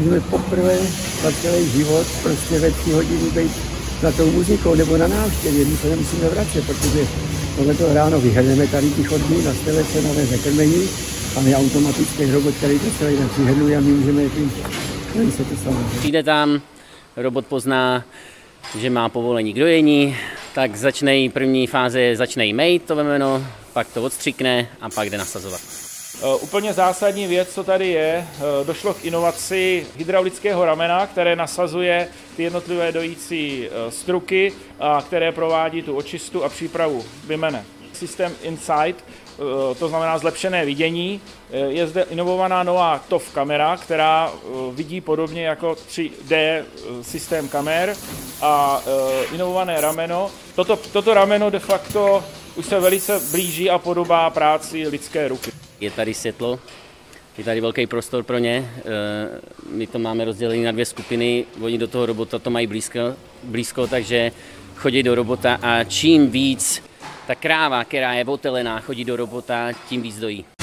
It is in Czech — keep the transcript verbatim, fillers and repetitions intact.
můžeme poprvé za celý život prostě ve tři hodiny být za tou muzikou nebo na návštěvě, my se nemusíme vracet, protože tohle to ráno vyhrneme tady ty chodby, nastavíme se nové zakrmení a my automaticky robot, který to celý den přihrnuje a my můžeme jít, nevím se to samozřejmě. Přijde tam, robot pozná, že má povolení k dojení, tak začne první fáze, začne mejt to vemeno, pak to odstřikne a pak jde nasazovat. Úplně zásadní věc, co tady je, došlo k inovaci hydraulického ramena, které nasazuje ty jednotlivé dojící struky a které provádí tu očistu a přípravu vymene. Systém Insight, to znamená zlepšené vidění, je zde inovovaná nová T O F kamera, která vidí podobně jako tři dé systém kamer a inovované rameno. Toto, toto rameno de facto už se velice blíží a podobá práci lidské ruky. Je tady světlo, je tady velký prostor pro ně, my to máme rozdělené na dvě skupiny, oni do toho robota to mají blízko, blízko, takže chodí do robota a čím víc ta kráva, která je otelená, chodí do robota, tím víc dojí.